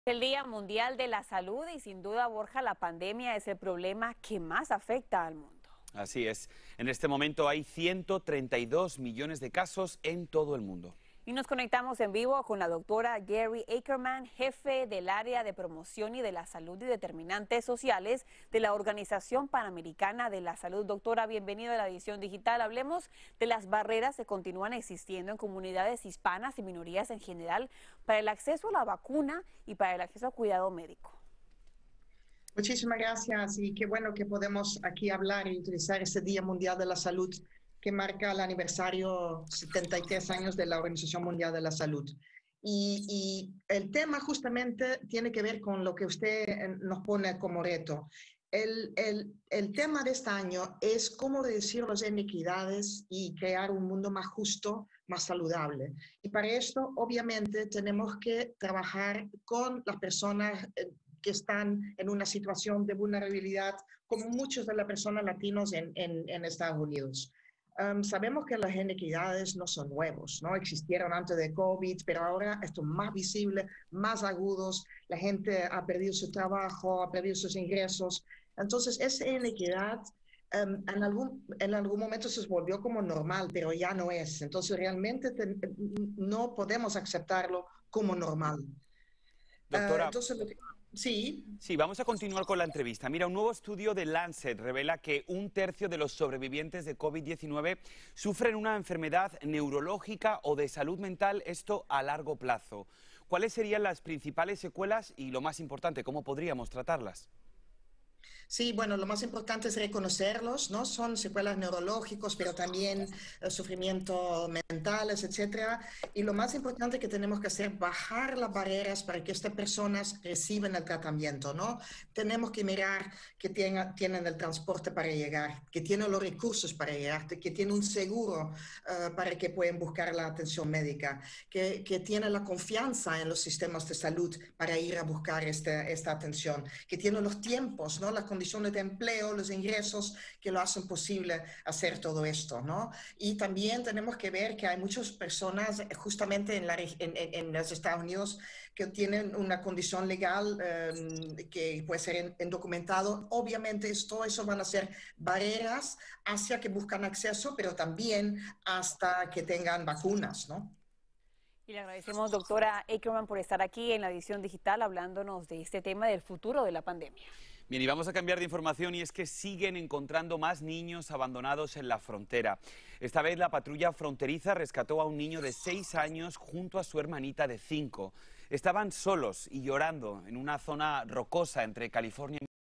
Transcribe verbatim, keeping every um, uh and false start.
El Día Mundial de la Salud y sin duda, Borja, la pandemia es el problema que más afecta al mundo. Así es. En este momento hay ciento treinta y dos millones de casos en todo el mundo. Y nos conectamos en vivo con la doctora Gary Ackerman, jefe del área de promoción y de la salud y determinantes sociales de la Organización Panamericana de la Salud. Doctora, bienvenido a la edición digital. Hablemos de las barreras que continúan existiendo en comunidades hispanas y minorías en general para el acceso a la vacuna y para el acceso a cuidado médico. Muchísimas gracias y qué bueno que podemos aquí hablar y utilizar este Día Mundial de la Salud que marca el aniversario setenta y tres años de la Organización Mundial de la Salud. Y, y el tema justamente tiene que ver con lo que usted nos pone como reto. El, el, el tema de este año es cómo reducir las inequidades y crear un mundo más justo, más saludable. Y para esto, obviamente, tenemos que trabajar con las personas que están en una situación de vulnerabilidad, como muchos de las personas latinos en, en, en Estados Unidos. Um, sabemos que las inequidades no son nuevos, ¿no? Existieron antes de COVID, pero ahora esto es más visible, más agudos, la gente ha perdido su trabajo, ha perdido sus ingresos. Entonces, esa inequidad um, en, algún, en algún momento se volvió como normal, pero ya no es. Entonces, realmente te, no podemos aceptarlo como normal. Doctora, Uh, entonces, lo que, sí. Sí, vamos a continuar con la entrevista. Mira, un nuevo estudio de Lancet revela que un tercio de los sobrevivientes de COVID diecinueve sufren una enfermedad neurológica o de salud mental, esto a largo plazo. ¿Cuáles serían las principales secuelas y, lo más importante, cómo podríamos tratarlas? Sí, bueno, lo más importante es reconocerlos, ¿no? Son secuelas neurológicos, pero también eh, sufrimiento mentales, etcétera. Y lo más importante que tenemos que hacer es bajar las barreras para que estas personas reciban el tratamiento, ¿no? Tenemos que mirar que tenga, tienen el transporte para llegar, que tienen los recursos para llegar, que tienen un seguro uh, para que puedan buscar la atención médica, que, que tienen la confianza en los sistemas de salud para ir a buscar este, esta atención, que tienen los tiempos, ¿no? Las condiciones de empleo, los ingresos que lo hacen posible hacer todo esto, ¿no? Y también tenemos que ver que hay muchas personas justamente en, la, en, en los Estados Unidos que tienen una condición legal eh, que puede ser indocumentado. Obviamente todo eso van a ser barreras hacia que buscan acceso, pero también hasta que tengan vacunas, ¿no? Y le agradecemos, doctora Ackerman, por estar aquí en la edición digital hablándonos de este tema del futuro de la pandemia. Bien, y vamos a cambiar de información y es que siguen encontrando más niños abandonados en la frontera. Esta vez la patrulla fronteriza rescató a un niño de seis años junto a su hermanita de cinco. Estaban solos y llorando en una zona rocosa entre California y